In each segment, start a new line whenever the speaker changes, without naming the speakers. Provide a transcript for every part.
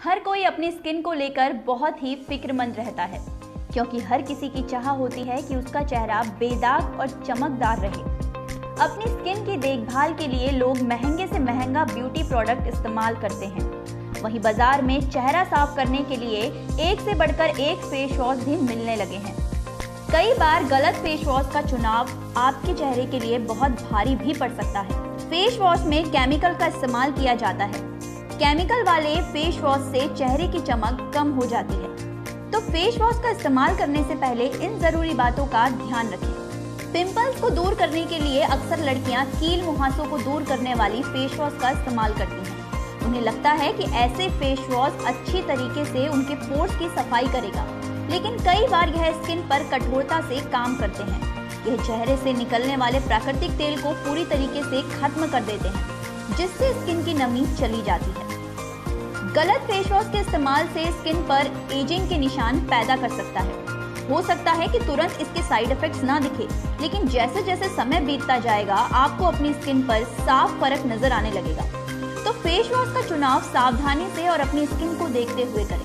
हर कोई अपनी स्किन को लेकर बहुत ही फिक्रमंद रहता है, क्योंकि हर किसी की चाह होती है कि उसका चेहरा बेदाग और चमकदार रहे। अपनी स्किन की देखभाल के लिए लोग महंगे से महंगा ब्यूटी प्रोडक्ट इस्तेमाल करते हैं। वहीं बाजार में चेहरा साफ करने के लिए एक से बढ़कर एक फेस वॉश भी मिलने लगे हैं। कई बार गलत फेस वॉश का चुनाव आपके चेहरे के लिए बहुत भारी भी पड़ सकता है। फेस वॉश में केमिकल का इस्तेमाल किया जाता है। केमिकल वाले फेस वॉश से चेहरे की चमक कम हो जाती है। तो फेस वॉश का इस्तेमाल करने से पहले इन जरूरी बातों का ध्यान रखें। पिंपल्स को दूर करने के लिए अक्सर लड़कियां कील मुहासों को दूर करने वाली फेस वॉश का इस्तेमाल करती हैं। उन्हें लगता है कि ऐसे फेस वॉश अच्छी तरीके से उनके पोर्स की सफाई करेगा, लेकिन कई बार यह स्किन पर कठोरता से काम करते हैं। यह चेहरे से निकलने वाले प्राकृतिक तेल को पूरी तरीके से खत्म कर देते हैं, जिससे स्किन की नमी चली जाती है। गलत फेस वॉश के इस्तेमाल से स्किन पर एजिंग के निशान पैदा कर सकता है। हो सकता है कि तुरंत इसके साइड इफेक्ट्स ना दिखे, लेकिन जैसे जैसे समय बीतता जाएगा आपको अपनी स्किन पर साफ फर्क नजर आने लगेगा। तो फेस वॉश का चुनाव सावधानी से और अपनी स्किन को देखते हुए करें।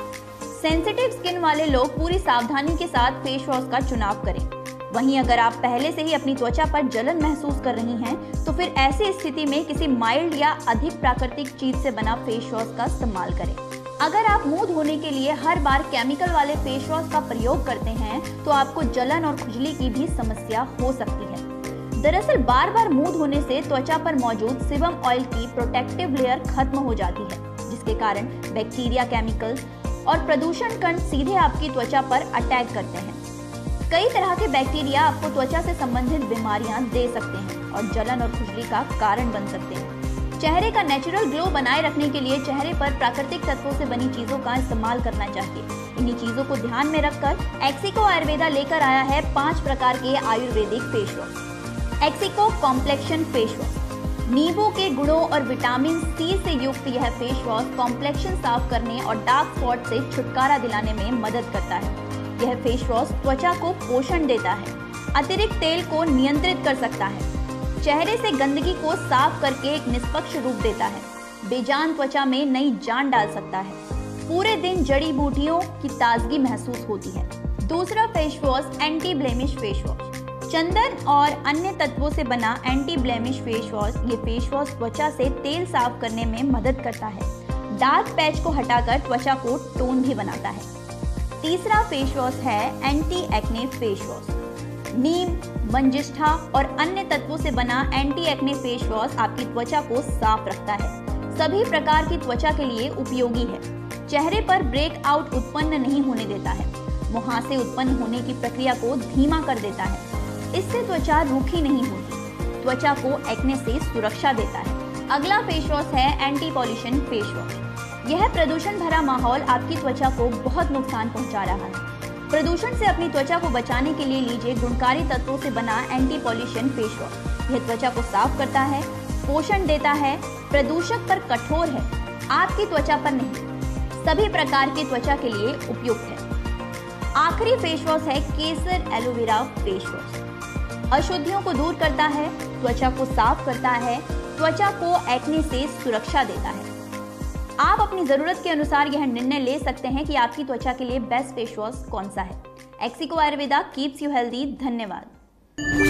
सेंसिटिव स्किन वाले लोग पूरी सावधानी के साथ फेस वॉश का चुनाव करें। वहीं अगर आप पहले से ही अपनी त्वचा पर जलन महसूस कर रही हैं, तो फिर ऐसी स्थिति में किसी माइल्ड या अधिक प्राकृतिक चीज से बना फेस वॉश का इस्तेमाल करें। अगर आप मुंह धोने के लिए हर बार केमिकल वाले फेस वॉश का प्रयोग करते हैं, तो आपको जलन और खुजली की भी समस्या हो सकती है। दरअसल बार बार मुंह धोने से त्वचा पर मौजूद सीबम ऑयल की प्रोटेक्टिव लेयर खत्म हो जाती है, जिसके कारण बैक्टीरिया, केमिकल्स और प्रदूषण कण सीधे आपकी त्वचा पर अटैक करते हैं। कई तरह के बैक्टीरिया आपको त्वचा से संबंधित बीमारियां दे सकते हैं और जलन और खुजली का कारण बन सकते हैं। चेहरे का नेचुरल ग्लो बनाए रखने के लिए चेहरे पर प्राकृतिक तत्वों से बनी चीजों का इस्तेमाल करना चाहिए। इन्हीं चीजों को ध्यान में रखकर एक्सिको आयुर्वेदा लेकर आया है 5 प्रकार के आयुर्वेदिक face wash. Axiko complexion face wash. नींबू के गुणों और विटामिन सी से युक्त यह फेस वॉश कॉम्प्लेक्शन साफ करने और डार्क स्पॉट से छुटकारा दिलाने में मदद करता है। यह फेस वॉश त्वचा को पोषण देता है, अतिरिक्त तेल को नियंत्रित कर सकता है, चेहरे से गंदगी को साफ करके एक निष्पक्ष रूप देता है, बेजान त्वचा में नई जान डाल सकता है। पूरे दिन जड़ी बूटियों की ताजगी महसूस होती है। दूसरा face wash anti blemish face wash. चंदन और अन्य तत्वों से बना एंटी ब्लेमिश फेस वॉश। ये फेस वॉश त्वचा से तेल साफ करने में मदद करता है, डार्क पैच को हटाकर त्वचा को टोन भी बनाता है। तीसरा फेस वॉश है एंटी एक्ने फेस वॉश। नीम, मंजिष्ठा और अन्य तत्वों से बना एंटी एक्ने फेस वॉश आपकी त्वचा को साफ रखता है, सभी प्रकार की त्वचा के लिए उपयोगी है। चेहरे पर ब्रेकआउट उत्पन्न नहीं होने देता है, मुहासे उत्पन्न होने की प्रक्रिया को धीमा कर देता है। इससे त्वचा रूखी नहीं होती, त्वचा को एक्ने से सुरक्षा देता है। अगला फेस वॉश है एंटी पॉल्यूशन फेस वॉश। यह प्रदूषण भरा माहौल आपकी त्वचा को बहुत नुकसान पहुंचा रहा है। प्रदूषण से अपनी त्वचा को बचाने के लिए लीजिए गुणकारी तत्वों से बना एंटी पॉल्यूशन फेस वॉश। यह त्वचा को साफ करता है, पोषण देता है, प्रदूषक पर कठोर है, आपकी त्वचा पर नहीं, सभी प्रकार की त्वचा के लिए उपयुक्त है। आखिरी फेस वॉश है केसर एलोवेरा फेस वॉश। अशुद्धियों को दूर करता है, त्वचा को साफ करता है, त्वचा को एक्ने से सुरक्षा देता है। आप अपनी जरूरत के अनुसार यह निर्णय ले सकते हैं कि आपकी त्वचा के लिए बेस्ट फेस वॉश कौन सा है। Axiko Ayurveda keeps you healthy. धन्यवाद।